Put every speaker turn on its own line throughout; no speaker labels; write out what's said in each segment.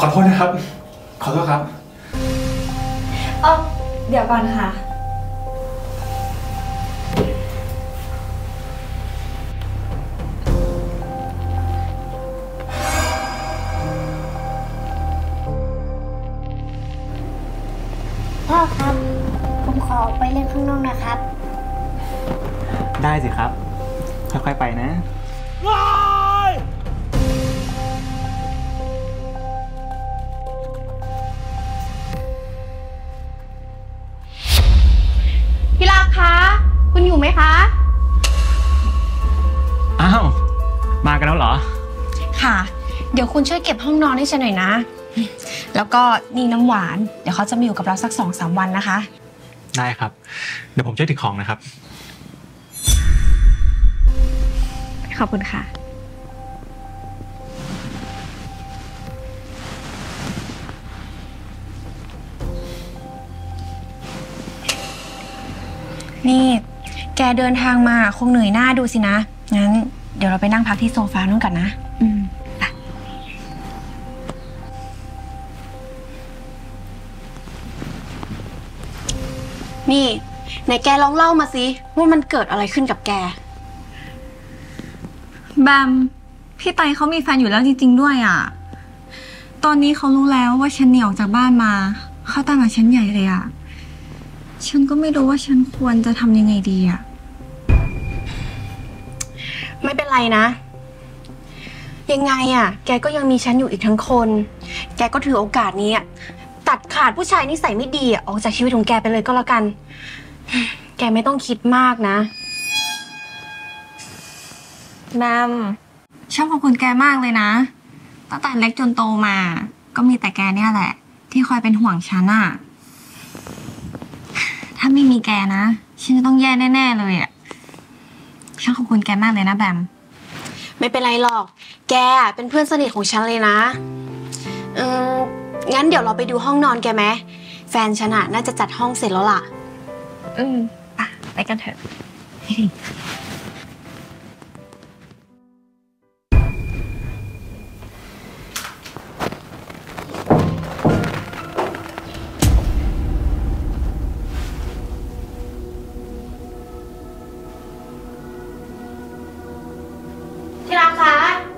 อโทษนะครับขอโทษครับ
เดี๋ยวก่อนค่ะ
พ่อครับผมขอไปเล่นข้างนอกนะครับ
ได้สิครับค่อยๆไปนะ
พี่รักคะคุณอยู่ไหมคะ
อ้าวมากันแล้วเหรอ
ค่ะเดี๋ยวคุณช่วยเก็บห้องนอนให้ฉันหน่อยนะแล้วก็นี่น้ำหวานเดี๋ยวเขาจะมาอยู่กับเราสัก 2-3 วันนะคะ
ได้ครับเดี๋ยวผมช่วยถือของนะครับ
ขอบคุณค่ะนี่แกเดินทางมาคงเหนื่อยหน้าดูสินะงั้นเดี๋ยวเราไปนั่งพักที่โซฟานู่นกันนะไปนี่ไหนแกลองเล่ามาสิว่ามันเกิดอะไรขึ้นกับแก
แบมพี่ไตเขามีแฟนอยู่แล้วจริงๆด้วยอ่ะตอนนี้เขารู้แล้วว่าฉันหนีออกจากบ้านมาเขาตามหาฉันใหญ่เลยอ่ะฉันก็ไม่รู้ว่าฉันควรจะทำยังไงดีอ่ะ
ไม่เป็นไรนะยังไงอ่ะแกก็ยังมีฉันอยู่อีกทั้งคนแกก็ถือโอกาสนี้ตัดขาดผู้ชายนิสัยไม่ดีออกจากชีวิตของแกไปเลยก็แล้วกันแกไม่ต้องคิดมากนะ
แบมชอบขอบคุณแกมากเลยนะตั้งแต่เล็กจนโตมาก็มีแต่แกเนี่ยแหละที่คอยเป็นห่วงฉันอ่ะถ้าไม่มีแกนะฉันจะต้องแย่แน่ๆเลยอ่ะฉันขอบคุณแกมากเลยนะแบม
ไม่เป็นไรหรอกแกเป็นเพื่อนสนิทของฉันเลยนะงั้นเดี๋ยวเราไปดูห้องนอนแกไหมแฟนฉันน่าจะจัดห้องเสร็จแล้วล่ะ
ไปกันเถอะ
ที่รักคะ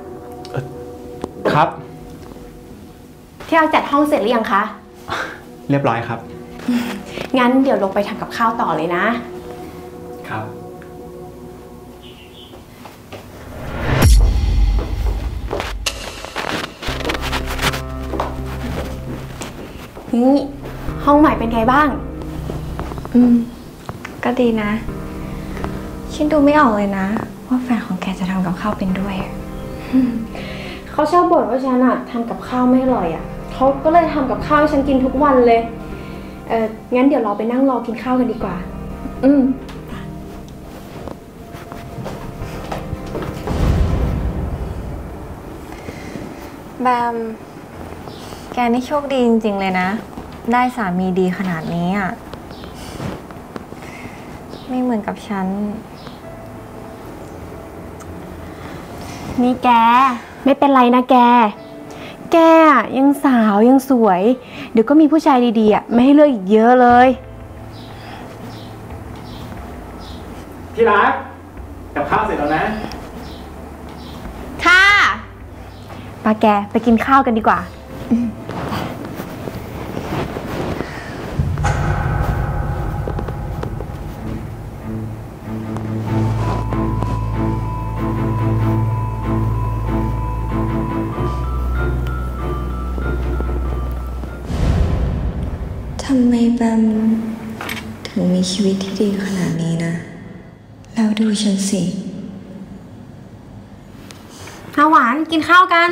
ครับ
ที่รักจัดห้องเสร็จหรือยังคะ
เรียบร้อยครับ
งั้นเดี๋ยวลงไปทำกับข้าวต่อเลยนะครับนี่ห้องใหม่เป็นไงบ้าง
ก็ดีนะฉันดูไม่ออกเลยนะว่าแฟนของแกจะทำกับข้าวเป็นด้วย
เขาชอบบ่นว่าฉันทำกับข้าวไม่อร่อยเขาก็เลยทำกับข้าวให้ฉันกินทุกวันเลยงั้นเดี๋ยวเราไปนั่งรอกินข้าวกันดีกว่า
แบมแกนี่โชคดีจริงๆเลยนะได้สามีดีขนาดนี้อ่ะไม่เหมือนกับฉัน
นี่แกไม่เป็นไรนะแกยังสาวยังสวยเดี๋ยวก็มีผู้ชายดีๆไม่ให้เลือกอีกเยอะเลย
ที่รักกับข้าวเสร็จแล้วนะ
ค่ะป้าแกไปกินข้าวกันดีกว่า
ทำไมแบมถึงมีชีวิตที่ดีขนาดนี้นะแล้วดูฉันสิ
หวานกินข้าวกัน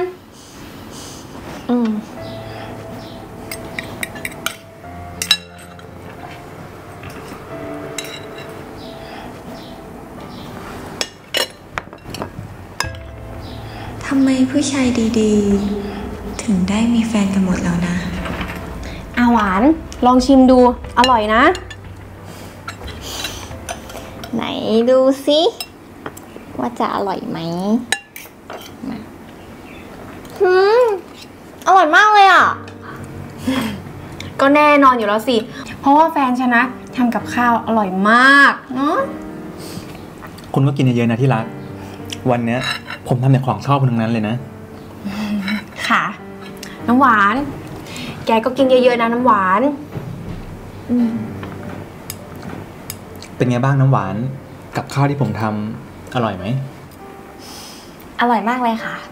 ทำไมผู้ชายดีๆถึงได้มีแฟนกันหมดแล้วนะ
หวานลองชิมดูอร่อยนะ
ไหนดูสิว่าจะอร่อยไหมอร่อยมากเลยอ่ะ
ก็แน่นอนอยู่แล้วสิ เพราะว่าแฟนฉันนะทำกับข้าวอร่อยมากเนาะ
คุณก็กินเยอะๆนะที่รัก วันเนี้ยผมทำแต่ของชอบคุณทั้งนั้นเลยนะ
ค่ะ น้ำหวาน แกก็กินเยอะๆนะน้ำหวาน
เป็นไงบ้างน้ำหวาน กับข้าวที่ผมทำอร่อยไหม
อร่อยมากเลยค่ะ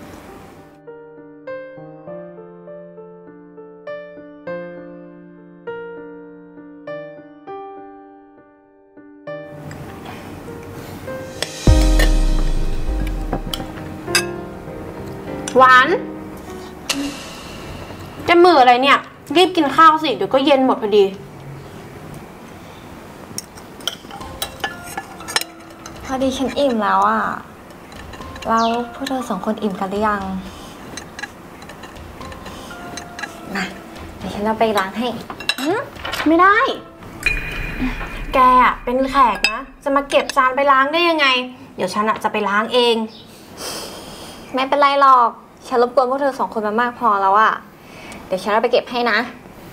หวานจะมืออะไรเนี่ย รีบกินข้าวสิ เดี๋ยวก็เย็นหมดพอดี
พอดีฉันอิ่มแล้วอ่ะแล้วพวกเธอสองคนอิ่มกันหรือยังมาเดี๋ยวฉันเอาไปล้างให้
ไม่ได้ แกอะเป็นแขกนะ จะมาเก็บจานไปล้างได้ยังไง เดี๋ยวฉันอะจะไปล้างเอง
ไม่เป็นไรหรอก ฉันรบกวนพวกเธอสองคนมามากพอแล้วอ่ะ เดี๋ยวฉันเอาไปเก็บให้นะ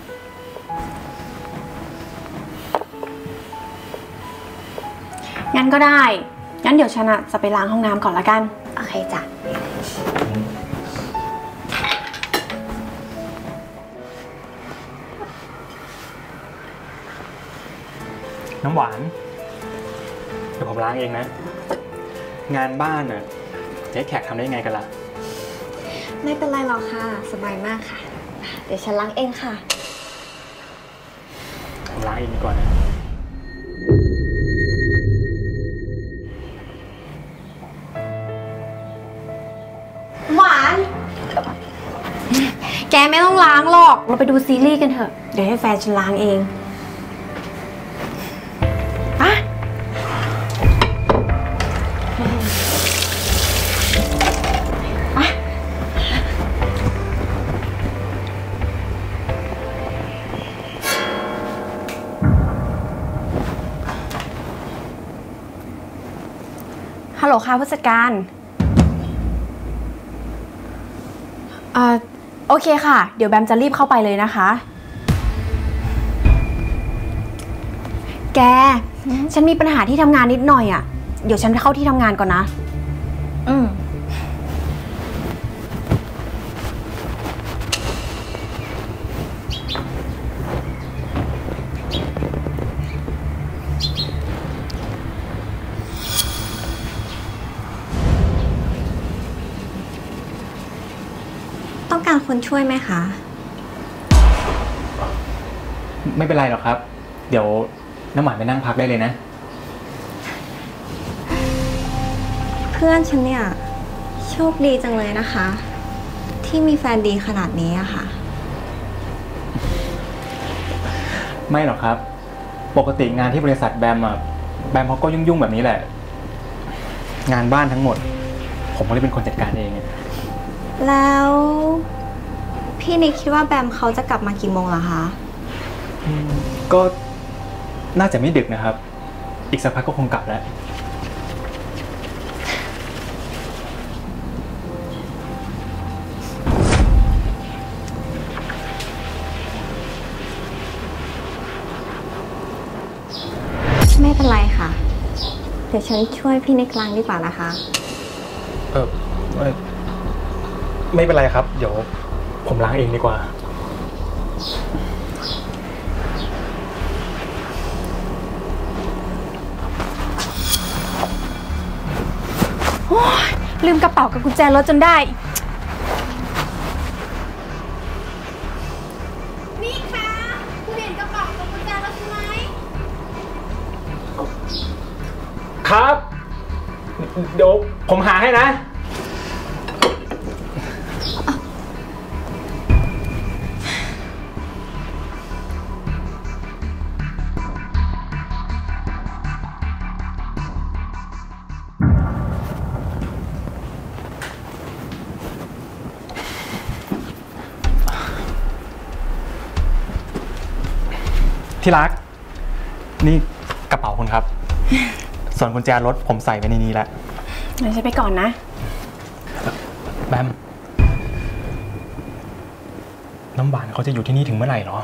งั้นก็ได้ งั้นเดี๋ยวฉันอะจะไปล้างห้องน้ำก่อนละกัน
โอเคจ้ะ
น้ำหวาน เดี๋ยวผมล้างเองนะ งานบ้านน่ะจะให้แขกทำได้ยังไงกันล่ะ
ไม่เป็นไรหรอกค่ะ สบายมากค่ะ เดี๋ยวฉันล้างเองค่ะ
ผมล้างเองดีกว่านะ
หวาน แกไม่ต้องล้างหรอก เราไปดูซีรีส์กันเถอะ เดี๋ยวให้แฟนฉันล้างเองอะ ฮัลโหลค่ะผู้จัดการโอเคค่ะ เดี๋ยวแบมจะรีบเข้าไปเลยนะคะ แก ฉันมีปัญหาที่ทำงานนิดหน่อยอ่ะ เดี๋ยวฉันไปเข้าที่ทำงานก่อนนะ
อืม ต้องการคนช่วยไหมคะ
ไม่เป็นไรหรอกครับ เดี๋ยวน้ำหวานไปนั่งพักได้เลยนะ
เพื่อนฉันเนี่ยโชคดีจังเลยนะคะ ที่มีแฟนดีขนาดนี้อะค่ะ
ไม่หรอกครับ ปกติงานที่บริษัทแบมอะแบมเขาก็ยุ่งๆแบบนี้แหละ งานบ้านทั้งหมด ผมก็เลยเป็นคนจัดการเอง
แล้วพี่นิกคิดว่าแบมเขาจะกลับมากี่โมงเหรอคะ
ก็น่าจะไม่ดึกนะครับ อีกสักพักก็คงกลับแล้ว
ไม่เป็นไรค่ะ เดี๋ยวฉันช่วยพี่นิกล้างดีกว่านะคะ
ไม่เป็นไรครับ เดี๋ยวผมล้างเองดีกว่า
ลืมกระเป๋ากับกุญแจรถจนได้ นี่ค่ะคุณเห็นกระเป๋ากับกุญแจรถใช่ไหม
ครับ เดี๋ยวผมหาให้นะ ที่รัก นี่กระเป๋าคุณครับ ส่วนกุญแจรถผมใส่ไว้ในนี้แล้ว
เดี๋ยวฉันไปก่อนนะ
แบมน้ำหวานเขาจะอยู่ที่นี่ถึงเมื่อไหร่หรอ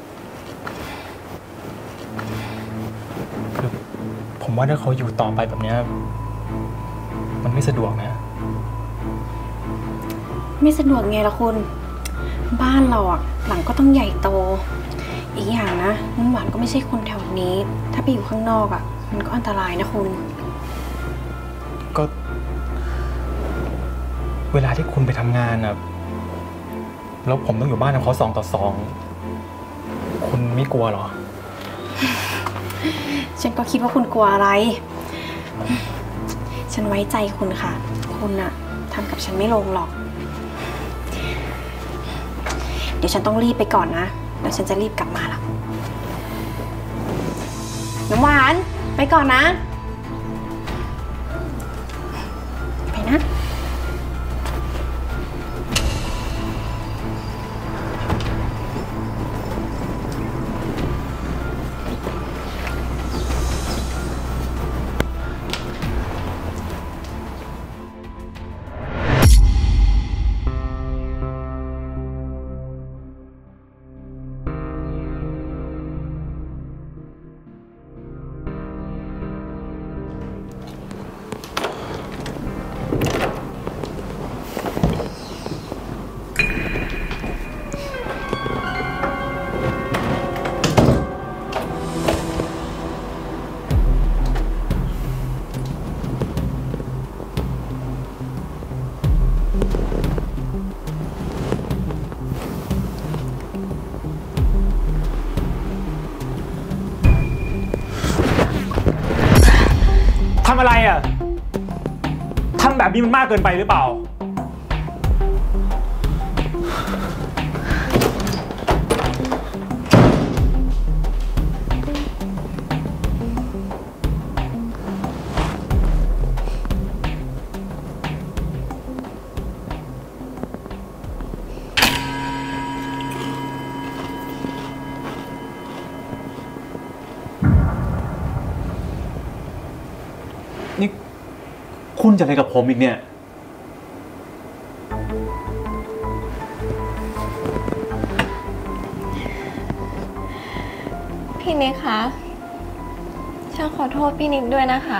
คือผมว่าถ้าเขาอยู่ต่อไปแบบนี้มันไม่สะดวกนะ
ไม่สะดวกไงล่ะคุณ บ้านเราอะหลังก็ต้องใหญ่โต อีกอย่างนะน้ำหวานก็ไม่ใช่คนแถวนี้ ถ้าไปอยู่ข้างนอกอะมันก็อันตรายนะคุณ
ก็เวลาที่คุณไปทำงานอะแล้วผมต้องอยู่บ้านกับเขา2 ต่อ 2คุณไม่กลัวหรอ
ฉันก็คิดว่าคุณกลัวอะไร ฉันไว้ใจคุณค่ะ คุณอะทำกับฉันไม่ลงหรอก เดี๋ยวฉันต้องรีบไปก่อนนะแล้วฉันจะรีบกลับมาละน้ำหวานไปก่อนนะ ไปนะ
ทำอะไรอ่ะ ทำแบบนี้มันมากเกินไปหรือเปล่า นี่คุณจะอะไรกับผมอีกเนี่ย
พี่นิกคะ ฉันขอโทษพี่นิกด้วยนะคะ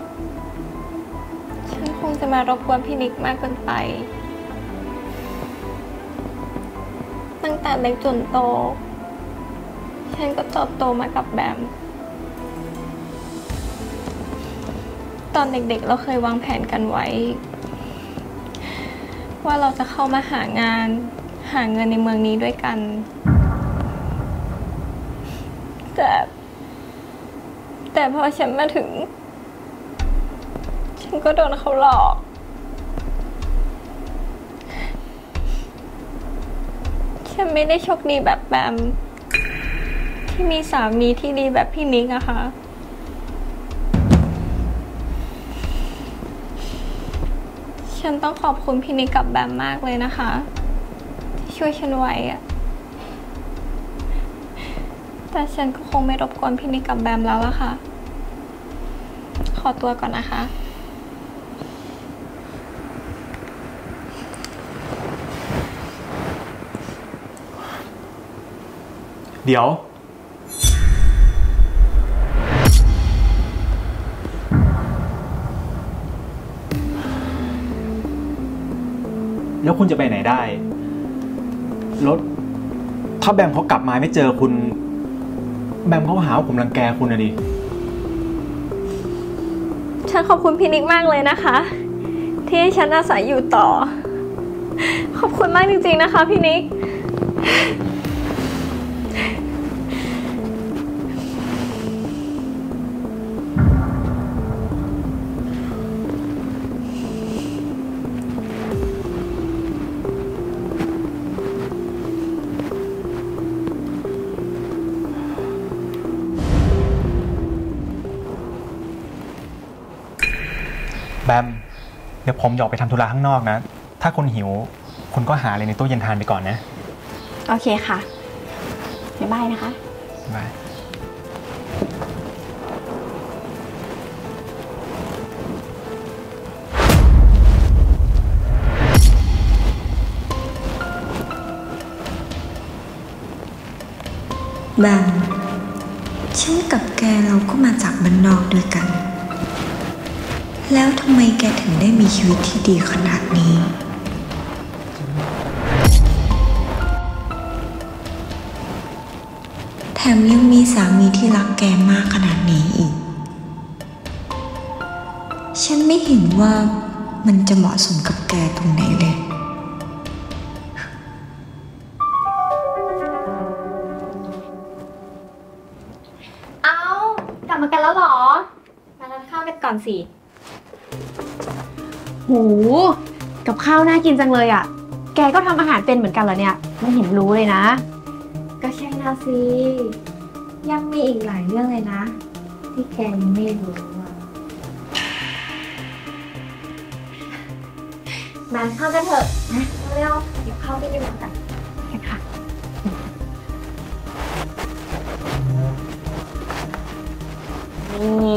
ฉันคงจะมารบกวนพี่นิกมากเกินไป ตั้งแต่เล็กจนโต ฉันก็เติบโตมากับแบม ตอนเด็กๆเราเคยวางแผนกันไว้ ว่าเราจะเข้ามาหางาน หาเงินในเมืองนี้ด้วยกัน แต่พอฉันมาถึง ฉันก็โดนเขาหลอก ฉันไม่ได้โชคดีแบบแบมที่มีสามีที่ดีแบบพี่นิกอะค่ะ ฉันต้องขอบคุณพี่นิกกับแบมมากเลยนะคะที่ช่วยฉันไว้อะแต่ฉันก็คงไม่รบกวนพี่นิกกับแบมแล้วล่ะค่ะ ขอตัวก่อนนะคะ
เดี๋ยว แล้วคุณจะไปไหนได้แล้วถ้าแบมเขากลับมาไม่เจอคุณ แบมเขาหาว่าผมรังแกคุณนะดิ
ฉันขอบคุณพี่นิกมากเลยนะคะ ที่ให้ฉันอาศัยอยู่ต่อ ขอบคุณมากจริงๆนะคะพี่นิก
แบม เดี๋ยวผมจะออกไปทำธุระข้างนอกนะ ถ้าคุณหิว คุณก็หาอะไรในตู้เย็นทานไปก่อนนะ
โอเคค่ะบ๊ายบายนะคะ
บาย
แบมฉันกับแกเราก็มาจากบ้านนอกด้วยกัน แล้วทำไมแกถึงได้มีชีวิตที่ดีขนาดนี้ แถมยังมีสามีที่รักแกมากขนาดนี้อีก ฉันไม่เห็นว่ามันจะเหมาะสมกับแกตรงไหนเลย
เอากลับมากันแล้วเหรอ มาทานข้าวกันก่อนสิ หูกับข้าวน่ากินจังเลยอ่ะ แกก็ทำอาหารเป็นเหมือนกันเหรอเนี่ย ไม่เห็นรู้เลยนะ
ก็ใช่นะสิ ยังมีอีกหลายเรื่องเลยนะ ที่แกยังไม่รู้อ่ะมาเข้ากันเถอะนะเร็วเดี๋ยวเข้าไปดูกันค่ะ
นี่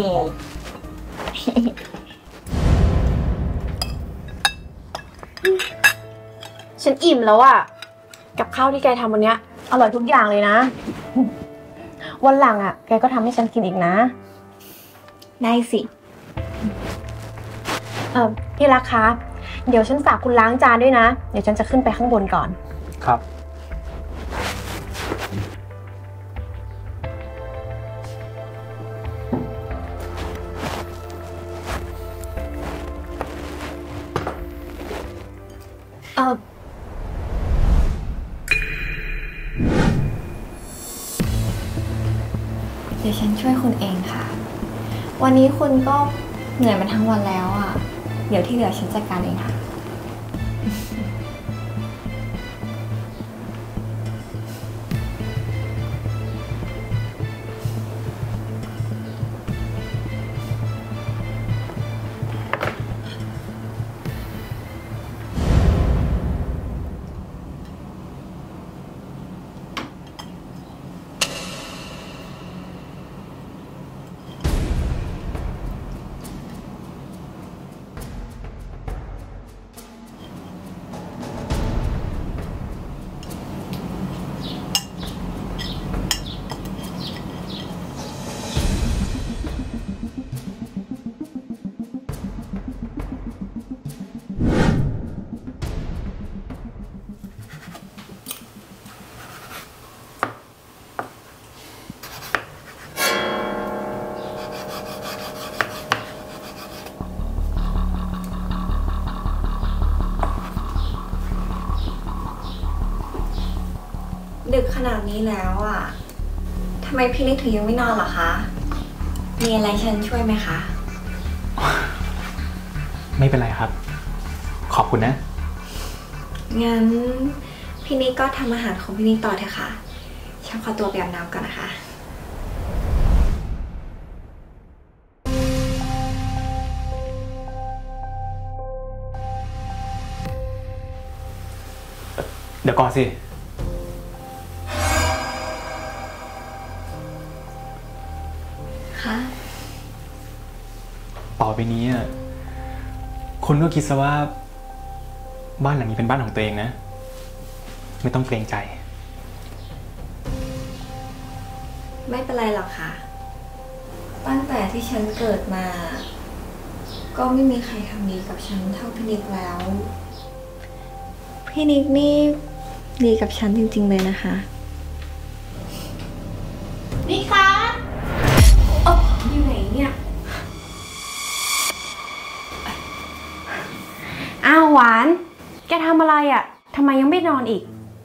ฉันอิ่มแล้วอะกับข้าวที่แกทำวันเนี้ยอร่อยทุกอย่างเลยนะ วันหลังอะแกก็ทำให้ฉันกินอีกนะ
ได้สิ
พี่รักคะเดี๋ยวฉันฝากคุณล้างจานด้วยนะ เดี๋ยวฉันจะขึ้นไปข้างบนก่อน
ครับ
เดี๋ยวฉันช่วยคุณเองค่ะ วันนี้คุณก็เหนื่อยมาทั้งวันแล้วอ่ะ เดี๋ยวที่เหลือฉันจัดการเองค่ะ ดึกขนาดนี้แล้วอ่ะ ทำไมพี่นิกถึงยังไม่นอนเหรอคะ มีอะไรฉันช่วยไหมคะ
ไม่เป็นไรครับ ขอบคุณนะ
งั้นพี่นิกก็ทำอาหารของพี่นิกต่อเถอะค่ะ ฉันขอตัวไปอาบน้ำก่อนนะคะ
เดี๋ยวก่อนสิ
ค่ะ
ต่อไปนี้อะคุณก็คิดซะว่า บ้านหลังนี้เป็นบ้านของตัวเองนะ ไม่ต้องเกรงใจ
ไม่เป็นไรหรอกค่ะ ตั้งแต่ที่ฉันเกิดมา ก็ไม่มีใครทำดีกับฉันเท่าพี่นิกแล้ว พี่นิกนี่ดีกับฉันจริงๆเลยนะคะ
นี่คะอยู่ไหนเนี่ย อ้าวหวาน แกทำอะไรอ่ะทำไมยังไม่นอนอีก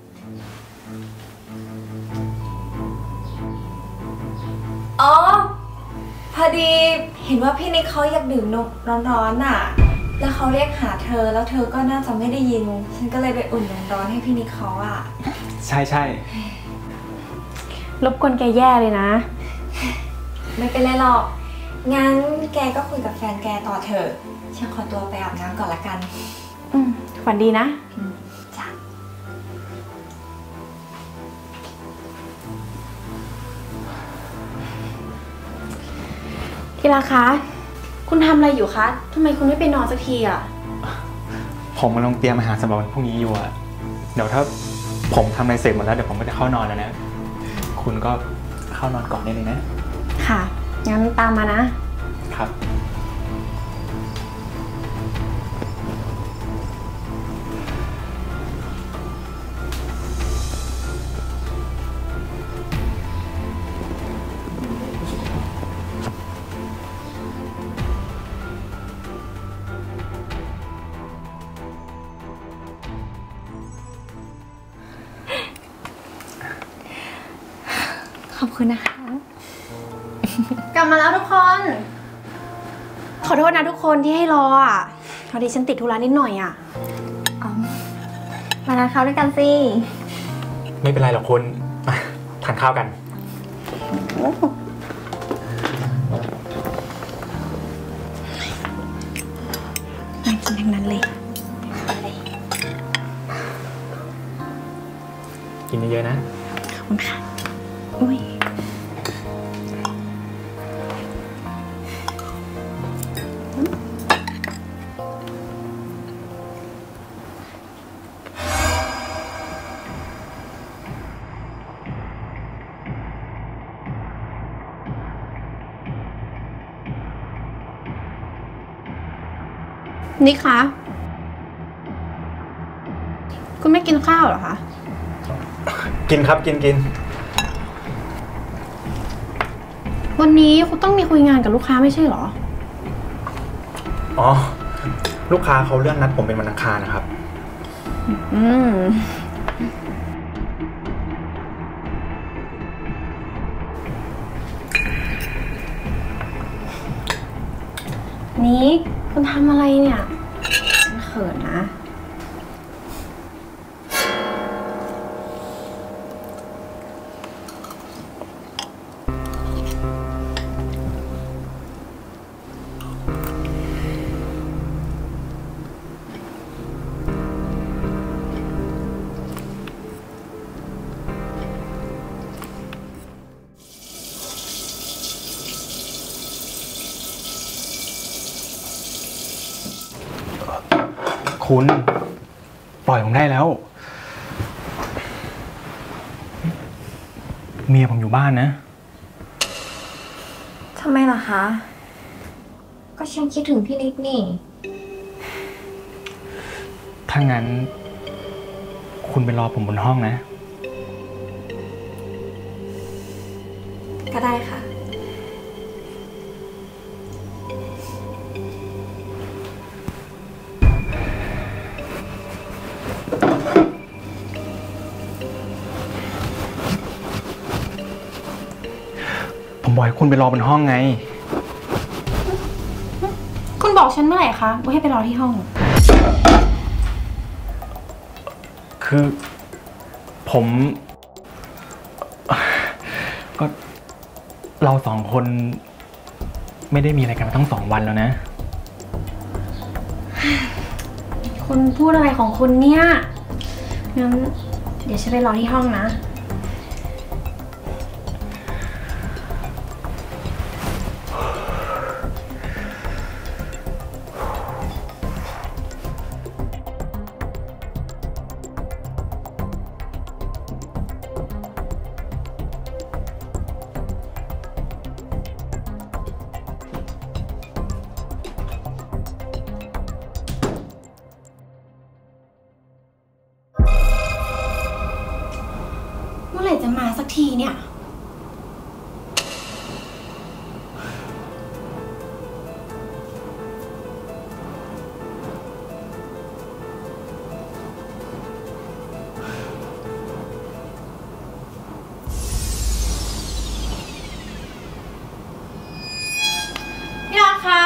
อ๋อ พอดีเห็นว่าพี่นิกเขาอยากดื่มนมร้อนๆน่ะ แล้วเขาเรียกหาเธอ แล้วเธอก็น่าจะไม่ได้ยิน ฉันก็เลยไปอุ่นนมร้อนให้พี่นิกเขาอ่ะ
ใช่ใช่
รบกวนแกแย่เลยนะ
ไม่เป็นไรหรอก งั้นแกก็คุยกับแฟนแกต่อเถอะ ฉันขอตัวไปอาบน้ำก่อนละกัน
ฝันดีนะ
จ้ะ
ที่รักคะ คุณทำอะไรอยู่คะทำไมคุณไม่ไปนอนสักทีอ่ะ
ผมกำลังเตรียมอาหารสำหรับวันพรุ่งนี้อยู่อะเดี๋ยวถ้าผมทำอะไรเสร็จหมดแล้วเดี๋ยวผมก็จะเข้านอนแล้วนะ คคุณก็เข้านอนก่อนได้เลยนะ
ค่ะ งั้นตามมานะ
ครับ
ขอบคุณนะคะ กลับมาแล้วทุกคน ขอโทษนะทุกคนที่ให้รออ่ะพอดีฉันติดธุระนิดหน่อยอ่ะ
มาทานข้าวด้วยกันสิ
ไม่เป็นไรหรอกคุณมาทานข้าวกัน
น่ากินทั้งนั้นเลย
กินเยอะๆนะ
ขอบคุณค่ะ อุ้ย นี่คะ คุณไม่กินข้าวเหรอคะ
กินครับกิน
วันนี้คุณต้องมีคุยงานกับลูกค้าไม่ใช่เหรอ
อ๋อ ลูกค้าเขาเลื่อนนัดผมเป็นวันอังคารนะครับ
อืม นี่คุณทำอะไรเนี่ยฉันเขินนะ
คุณปล่อยผมได้แล้ว เมียผมอยู่บ้านนะ
ทำไมล่ะคะ ก็ฉันคิดถึงพี่นิกนี่
ถ้างั้น คุณไปรอผมบนห้องนะ
ก็ได้ค่ะ
ผมบอกให้คุณไปรอบนห้องไง
คุณบอกฉันเมื่อไหร่คะว่าให้ไปรอที่ห้อง
คือผม ก็เราสองคนไม่ได้มีอะไรกันมาตั้ง2 วันแล้วนะ
คุณพูดอะไรของคุณเนี่ย งั้นเดี๋ยวฉันไปรอที่ห้องนะ เมื่อไหร่จะมาสักทีเนี่ย พี่รักคะ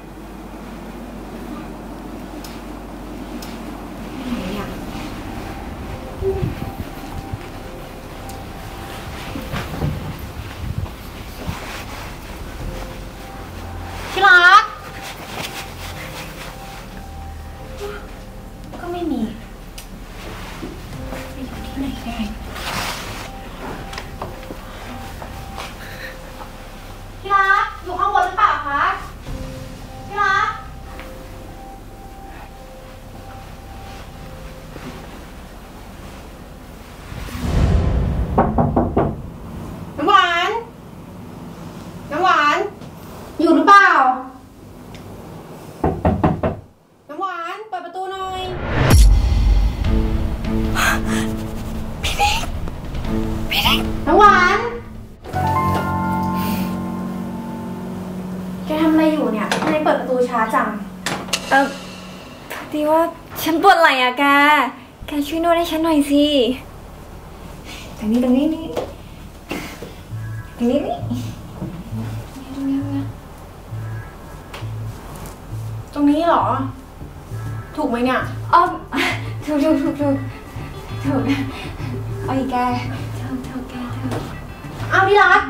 ไหนอ่ะ ที่รัก ก็ไม่มีไปอยู่ที่ไหนได้ที่รัก อยู่ข้างบนหรือเปล่าคะที่รัก
ค
จัง
พอดีว่าฉันปวดไหล่อะแกช่วยนวดให้ฉันหน่อยสิตรงนี้นี่ตรงนี้นี่
ตรงนี้เหรอ ถูกไหมเนี่ย
อ๋อถูกเอาอีกแกถูกแก
เอาที่รัก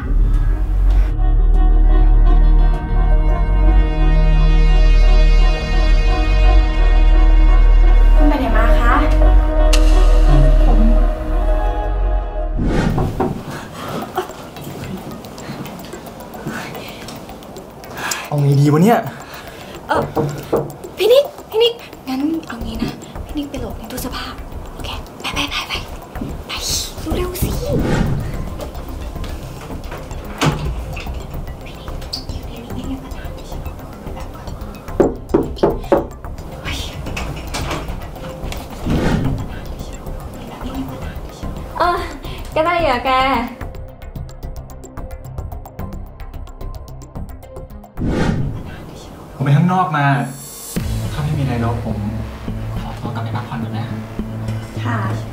คุณไปไหนมาคะ
เอาไงดีวะเนี่ย
พี่นิกงั้นเอางี้นะพี่นิกไปโหลดในตู้เสื้อผ้าโอเคไปเร็วๆสิก็ได้เหรอแก
ผมไปข้างนอกมา ถ้าไม่มีอะไรแล้วผมขอตัวกลับไปพักผ่อนก่อนนะ
ค่ะ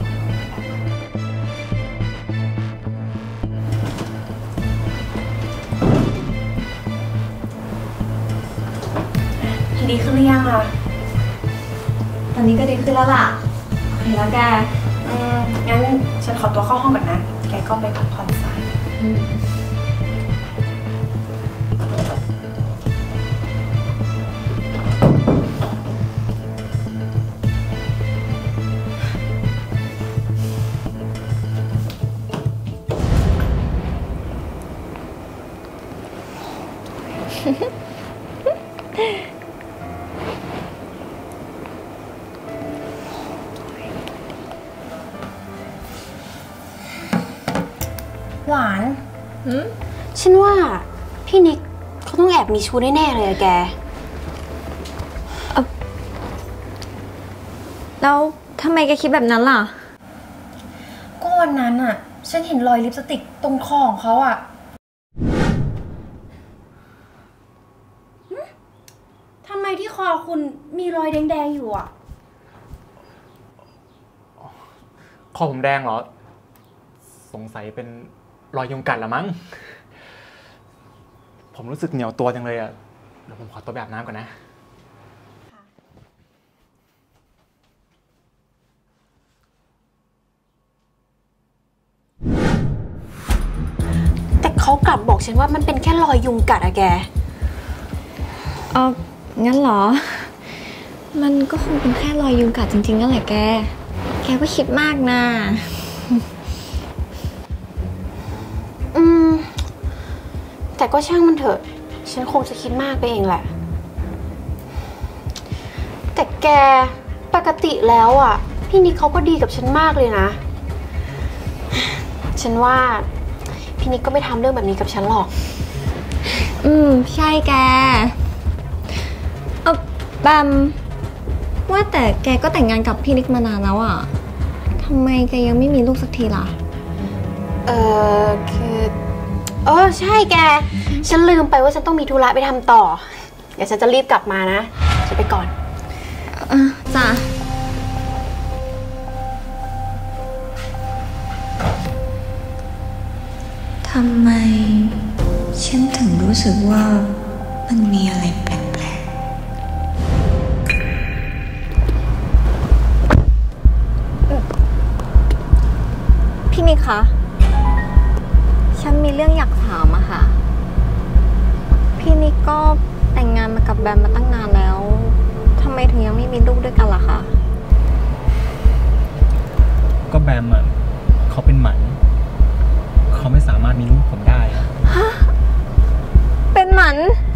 ดีขึ้นหรือยังอ่ะ
ตอนนี้ก็ดีขึ้นแล้วล่ะโอเคแล้วแก
งั้นฉันขอตัวเข้าห้องก่อนนะ แกก็ไปพักผ่อนซะหวานฉันว่าพี่นิกเขาต้องแอบมีชู้แน่ๆเลยอะแก
แล้วทำไมแกคิดแบบนั้นล่ะ
ก็วันนั้นอะฉันเห็นรอยลิปสติกตรงคอของเขาอะทำไมที่คอคุณมีรอยแดงๆอยู่อะ
คอผมแดงเหรอ สงสัยเป็นรอยยุงกัดละมั้ง ผมรู้สึกเหนียวตัวจังเลยอ่ะ เดี๋ยวผมขอตัวไปอาบน้ำก่อนนะ
แต่เขากลับบอกฉันว่ามันเป็นแค่รอยยุงกัดอะแก
งั้นเหรอ มันก็คงเป็นแค่รอยยุงกัดจริงๆนั่นแหละแกก็คิดมากนะ
แต่ก็ช่างมันเถอะ ฉันคงจะคิดมากไปเองแหละ แต่แกปกติแล้วอ่ะ พี่นิกเขาก็ดีกับฉันมากเลยนะ ฉันว่าพี่นิกก็ไม่ทำเรื่องแบบนี้กับฉันหรอก
ใช่แกแบมว่าแต่แกก็แต่งงานกับพี่นิกมานานแล้วอ่ะทำไมแกยังไม่มีลูกสักทีล่ะ
ใช่แก ฉันลืมไปว่าฉันต้องมีธุระไปทำต่อ เดี๋ยวฉันจะรีบกลับมานะฉันไปก่อน
จ้ะทำไมฉันถึงรู้สึกว่ามันมีอะไรแปลกๆพี่นิกคะฉันมีเรื่องอยากถามอะค่ะพี่นิกก็แต่งงานมากับแบมมาตั้งนานแล้วทำไมถึงยังไม่มีลูกด้วยกันล่ะคะ
ก็แบมอ่ะเขาเป็นหมันเขาไม่สามารถมีลูกผมได้อะ
เป็นหมัน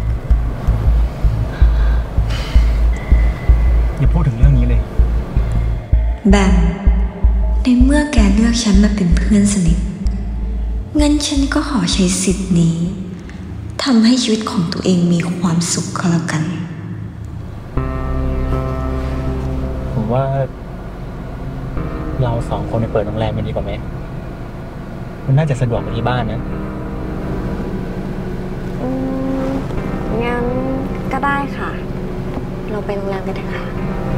อย่าพูดถึงเรื่องนี้เลย
แบมในเมื่อแกเลือกฉันมาเป็นเพื่อนสนิทงั้นฉันก็ขอใช้สิทธิ์นี้ทำให้ชีวิตของตัวเองมีความสุขก็แล้วกัน
ผมว่าเราสองคนไปเปิดโรงแรมกันดีกว่าไหม มันน่าจะสะดวกกว่าที่บ้านนะ
งั้นก็ได้ค่ะเราไปโรงแรมกันเถอะค่ะ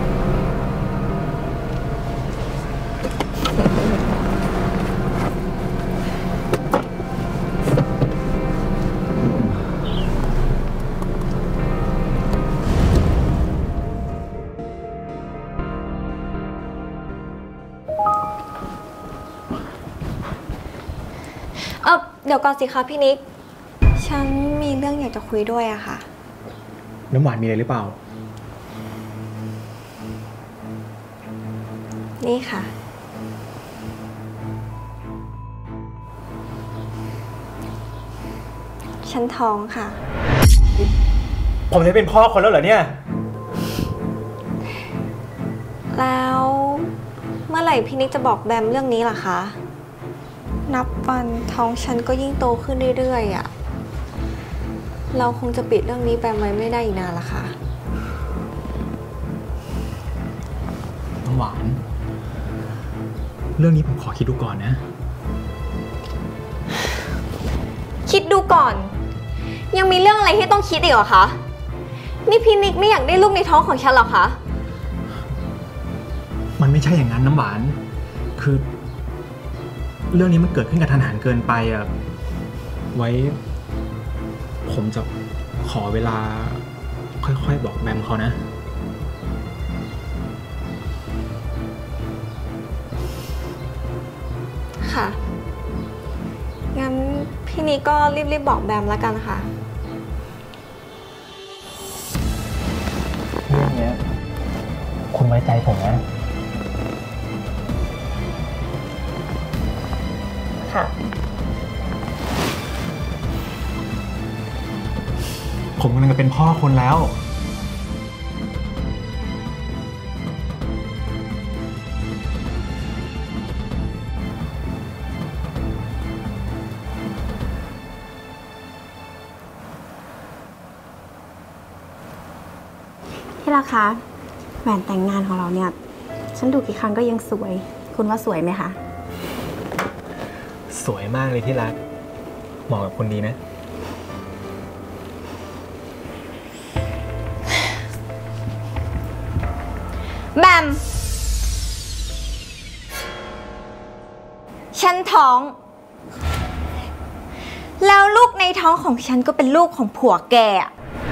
เดี๋ยวก่อนสิคะพี่นิก ฉันมีเรื่องอยากจะคุยด้วยอะค่ะ
น้ำหวานมีอะไรหรือเปล่า
นี่ค่ะ ฉันท้องค่ะ
ผมจะเป็นพ่อคนแล้วเหรอเนี่ย
แล้วเมื่อไหร่พี่นิกจะบอกแบมเรื่องนี้ล่ะคะ นับวันท้องฉันก็ยิ่งโตขึ้นเรื่อยๆอะเราคงจะปิดเรื่องนี้แบมไว้ไม่ได้อีกนานละค่ะ
น้ำหวาน เรื่องนี้ผมขอคิดดูก่อนนะ
คิดดูก่อน ยังมีเรื่องอะไรที่ต้องคิดอีกเหรอคะ นี่พี่นิกไม่อยากได้ลูกในท้องของฉันหรอคะ
มันไม่ใช่อย่างนั้นน้ำหวาน คือ เรื่องนี้มันเกิดขึ้นกระทันหันเกินไปอะไว้ ผมจะขอเวลา ค่อยๆบอกแบมเขานะ
ค่ะ งั้นพี่นิกก็รีบๆบอกแบมแล้วกันค่ะ
เรื่องนี้คุณไว้ใจผมนะ
ค่ะ
ผมกำลังจะเป็นพ่อคนแล้ว
ที่รักคะแหวนแต่งงานของเราเนี่ย ฉันดูกี่ครั้งก็ยังสวย คุณว่าสวยไหมคะ
สวยมากเลยที่รัก เหมาะกับคนดีนะ
แบม ฉันท้อง แล้วลูกในท้องของฉันก็เป็นลูกของผัวแกอะ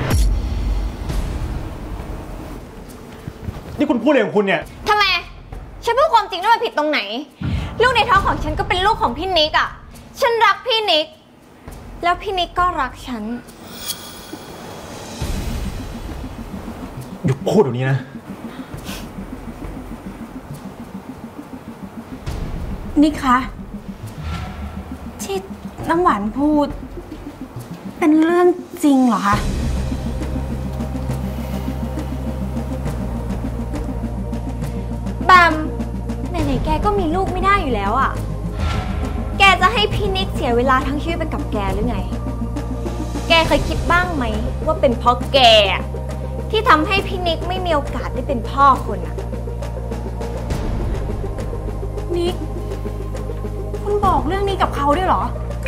นี่คุณพูดอะไรของคุณเนี่ย
ทำไม ฉันพูดความจริงด้วยมันผิดตรงไหน ลูกในท้องของฉันก็เป็นลูกของพี่นิกอะฉันรักพี่นิก แล้วพี่นิกก็รักฉัน
หยุดพูดเดี๋ยวนี้นะ
นี่คะที่น้ำหวานพูด เป็นเรื่องจริงเหรอคะ
แบม ไหนๆแกก็มีลูกไม่ได้อยู่แล้วอะแกจะให้พี่นิกเสียเวลาทั้งชีวิตไปกับแกหรือไง แกเคยคิดบ้างไหมว่าเป็นเพราะแกอะที่ทำให้พี่นิกไม่มีโอกาสได้เป็นพ่อคนอะ
นิก คุณบอกเรื่องนี้กับเขาด้วยเหรอ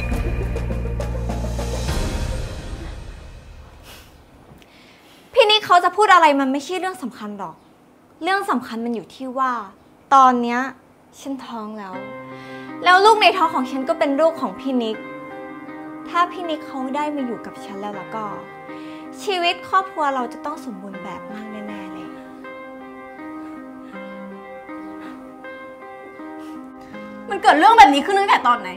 พี่นิกเขาจะพูดอะไรมันไม่ใช่เรื่องสำคัญหรอก เรื่องสำคัญมันอยู่ที่ว่า ตอนเนี้ยฉันท้องแล้ว แล้วลูกในท้องของฉันก็เป็นลูกของพี่นิก ถ้าพี่นิกเขาได้มาอยู่กับฉันแล้วก็ ชีวิตครอบครัวเราจะต้องสมบูรณ์แบบมากแน่ๆเลย
มันเกิดเรื่องแบบนี้ขึ้นตั้งแต่ตอนไหน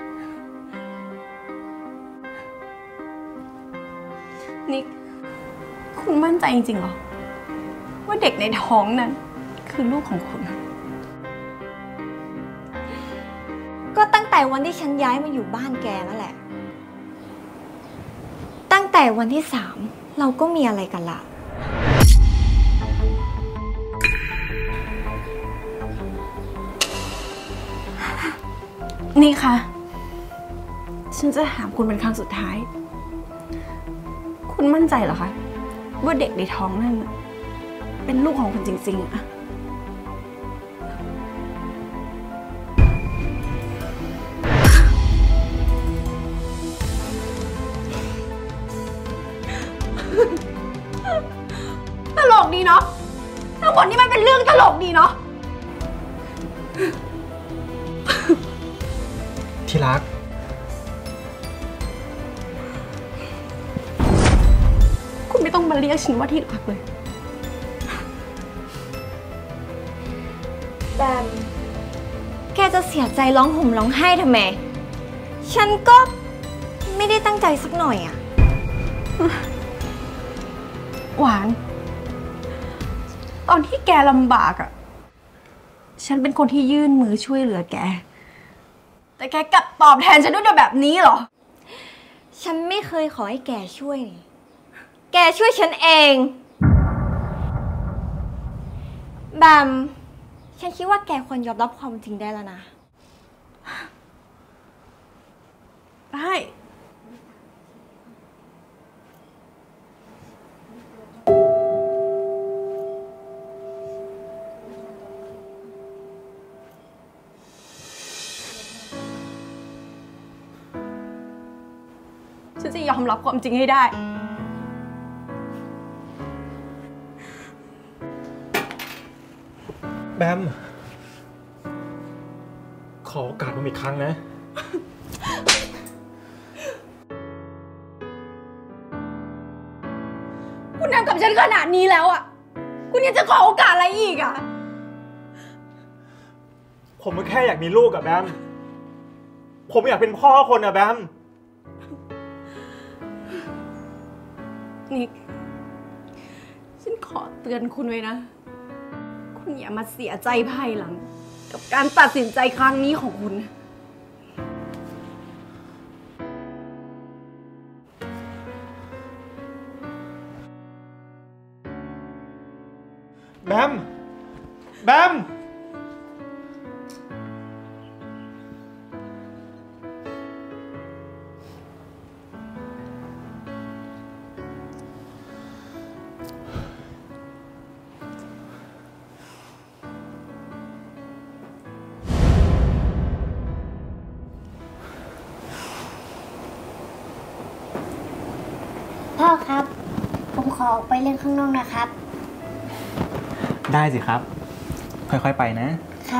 นิก คุณมั่นใจจริงๆเหรอ ว่าเด็กในท้องนั้นคือลูกของคุณ
ก็ตั้งแต่วันที่ฉันย้ายมาอยู่บ้านแกนั่นแหละ ตั้งแต่วันที่3เราก็มีอะไรกันละ
นี่คะฉันจะถามคุณเป็นครั้งสุดท้าย คุณมั่นใจเหรอคะว่าเด็กในท้องนั่นน่ะเป็นลูกของคุณจริงๆอะตลกเนาะ
ที่รัก
คุณไม่ต้องมาเรียกฉันว่าที่รักเลย
แบมแกจะเสียใจร้องห่มร้องไห้ทำไม ฉันก็ไม่ได้ตั้งใจสักหน่อยอะ
หวาน ตอนที่แกลำบากอะฉันเป็นคนที่ยื่นมือช่วยเหลือแก แต่แกกลับตอบแทนฉันด้วยแบบนี้เหรอ
ฉันไม่เคยขอให้แกช่วยนี่แกช่วยฉันเอง แบมฉันคิดว่าแกควรยอมรับความจริงได้แล้วนะ
ได้ ฉันจะยอมรับความจริงให้ได้
แบม ขอโอกาสผมอีกครั้งนะ
คุณทำกับฉันขนาดนี้แล้วอะคุณยังจะขอโอกาสอะไรอีกอะ
ผมก็แค่อยากมีลูกกับแบม ผมอยากเป็นพ่อคนอะแบม
นิก ฉันขอเตือนคุณไว้นะ คุณอย่ามาเสียใจภายหลัง กับการตัดสินใจครั้งนี้ของคุณ
แบม แบม
พ่อครับ ผมขอออกไปเล่นข้างนอกนะครับ
ได้สิครับ ค่อยๆไปนะ
ครับ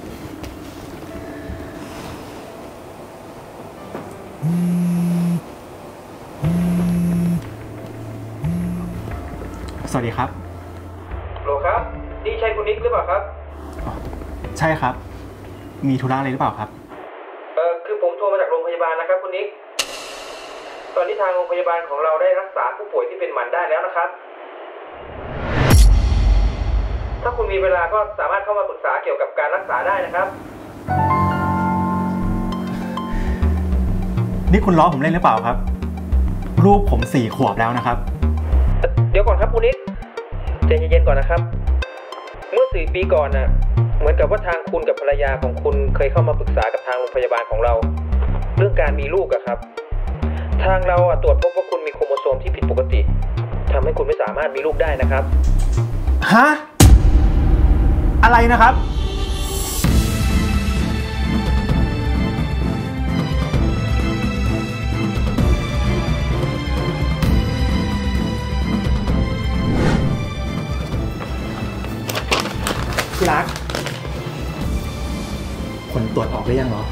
สวัสดีครับ
โหลครับ นี่ใช่คุณนิกหรือเปล่าครับ
ใช่ครับ มีธุระอะไรหรือเปล่าครับ
คือผมโทรมาจากโรงพยาบาลนะครับคุณนิก ตอนนี้ทางโรงพยาบาลของเราได้รักษาผู้ป่วยที่เป็นหมันได้แล้วนะครับ ถ้าคุณมีเวลาก็สามารถเข้ามาปรึกษาเกี่ยวกับการรักษาได้นะครับ
นี่คุณล้อผมเล่นหรือเปล่าครับ ลูกผม4 ขวบแล้วนะครับ
เดี๋ยวก่อนครับคุณนิกใจเย็นๆก่อนนะครับ เมื่อ4 ปีก่อนน่ะ เหมือนกับว่าทางคุณกับภรรยาของคุณเคยเข้ามาปรึกษากับทางโรงพยาบาลของเรา เรื่องการมีลูกอะครับ ทางเราตรวจพบว่าคุณมีโครโมโซมที่ผิดปกติทำให้คุณไม่สามารถมีลูกได้นะครับ
ฮะ อะไรนะครับ ที่รัก ผลตรวจออกหรือยังเหรอ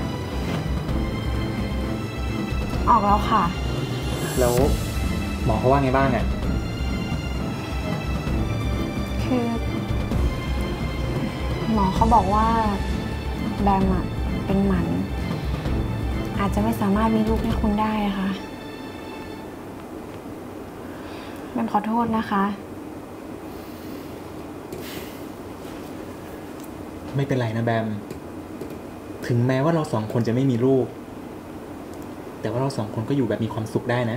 ออกแล้วค่ะ
แล้วหมอเขาว่าไงบ้างอ่ะ
คือหมอเขาบอกว่าแบมอะเป็นหมัน อาจจะไม่สามารถมีลูกให้คุณได้อะค่ะแบมขอโทษนะคะ
ไม่เป็นไรนะแบม ถึงแม้ว่าเรา2 คนจะไม่มีลูก แต่ว่าเรา2 คนก็อยู่แบบมีความสุขได้นะ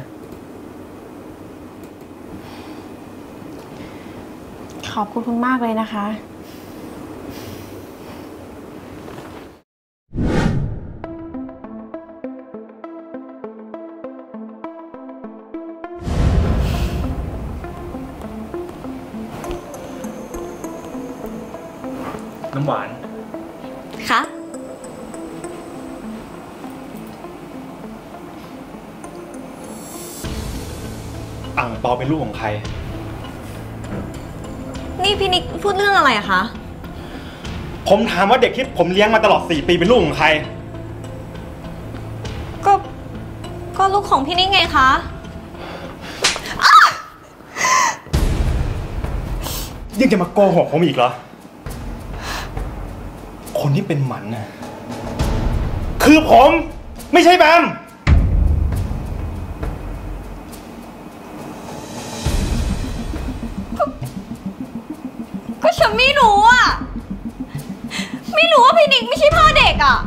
ขอบคุณมากเลยนะคะ
น้ำหวาน
คะ
อ่างเปาเป็นลูกของใคร
นี่พี่นิกพูดเรื่องอะไรอะคะ
ผมถามว่าเด็กที่ผมเลี้ยงมาตลอด4 ปีเป็นลูกของใคร
ก็ลูกของพี่นี่ไงคะ
ยังจะมาโกหกผมอีกเหรอคนที่เป็นหมันน่ะคือผมไม่ใช่แบม
ก็ฉันไม่รู้อ่ะไม่รู้ว่าพี่นิกไม่ใช่พ่อเด็กอ่ะ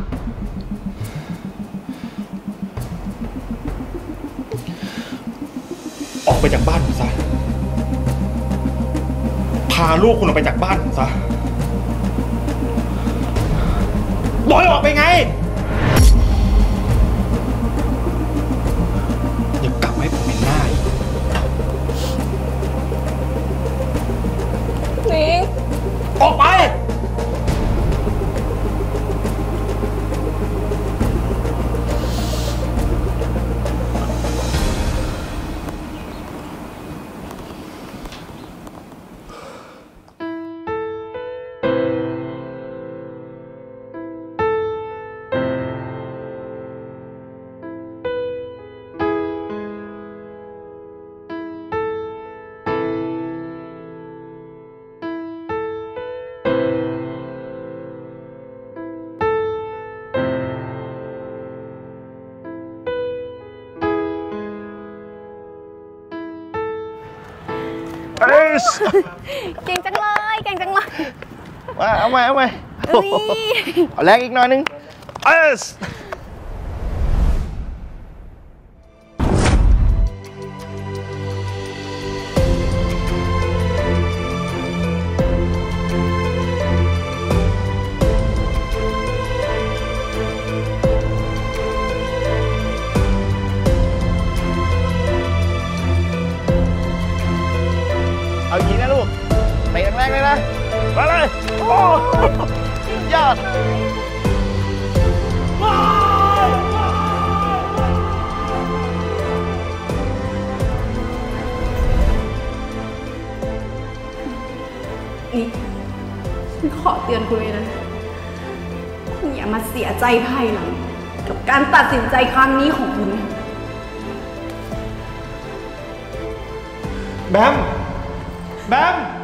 ออกไปจากบ้านผมซะพาลูกคุณออกไปจากบ้านผมซะบอกให้ออกไปไงอย่ากลับมาให้ผมเห็นหน้าอีก
นิก
ออกไป
เก่งจังเลยเก่งจังเลย
มาเอาใหม่เอาแรงอีกหน่อยนึงเอาจริงนะลูกเตะแรงๆเลยนะมาเลยโอ้ยอด
นี่ฉันขอเตือนคุณเลยนะคุณอย่ามาเสียใจภายหลังกับการตัดสินใจครั้งนี้ของคุณ
แบม